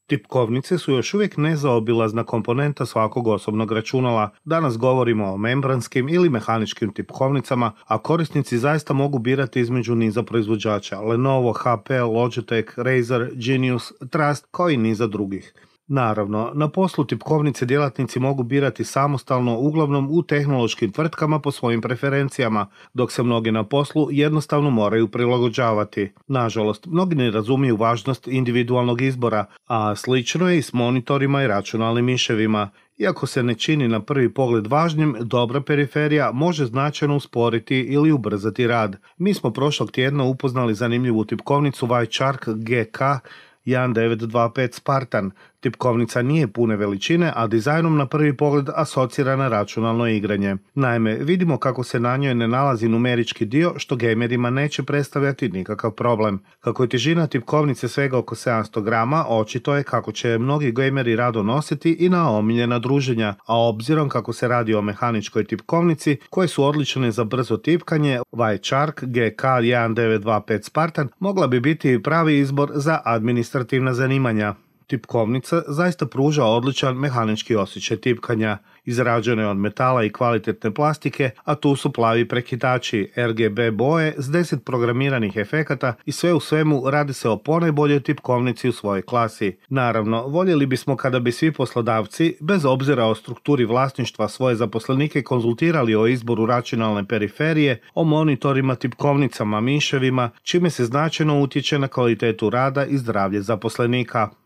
Tipkovnice su još uvijek nezaobilazna komponenta svakog osobnog računala. Danas govorimo o membranskim ili mehaničkim tipkovnicama, a korisnici zaista mogu birati između niza proizvođača Lenovo, HP, Logitech, Razer, Genius, Trust kao i niza drugih. Naravno, na poslu tipkovnice djelatnici mogu birati samostalno, uglavnom u tehnološkim tvrtkama po svojim preferencijama, dok se mnogi na poslu jednostavno moraju prilagođavati. Nažalost, mnogi ne razumiju važnost individualnog izbora, a slično je i s monitorima i računalnim miševima. Iako se ne čini na prvi pogled važnim, dobra periferija može značajno usporiti ili ubrzati rad. Mi smo prošlog tjedna upoznali zanimljivu tipkovnicu Wirechark GK 1925 Spartan. Tipkovnica nije pune veličine, a dizajnom na prvi pogled asocira na računalno igranje. Naime, vidimo kako se na njoj ne nalazi numerički dio, što gamerima neće predstavljati nikakav problem. Kako je težina tipkovnice svega oko 700 grama, očito je kako će mnogi gameri rado nositi i na omiljena druženja, a obzirom kako se radi o mehaničkoj tipkovnici, koje su odlične za brzo tipkanje, Wirechark GK 1925 Spartan mogla bi biti pravi izbor za administrativna zanimanja. Tipkovnica zaista pruža odličan mehanički osjećaj tipkanja. Izrađena je od metala i kvalitetne plastike, a tu su plavi prekidači, RGB boje s 10 programiranih efekata i sve u svemu radi se o ponajboljoj tipkovnici u svojoj klasi. Naravno, voljeli bismo kada bi svi poslodavci, bez obzira o strukturi vlasništva, svoje zaposlenike konzultirali o izboru računalne periferije, o monitorima, tipkovnicama, miševima, čime se značajno utječe na kvalitetu rada i zdravlje zaposlenika.